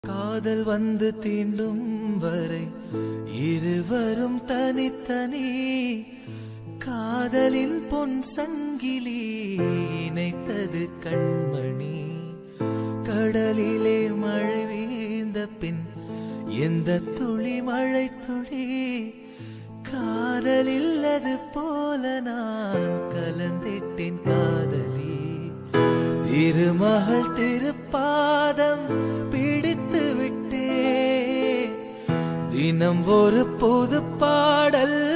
காதல் வந்து தீண்டும் வரை இருவரும் தனித்தனி காதலின் பொன் சங்கிலி இணைத்தது கண்மணி. கடலிலே மழை வீழ்ந்த பின் எந்த துளி மழை துளி காதலில் அது போல நான் கலந்திட்டேன் காதலி. திருமகள் திருப்பாதம் பிடித்து விட்டே தினம் ஒரு புது பாடல்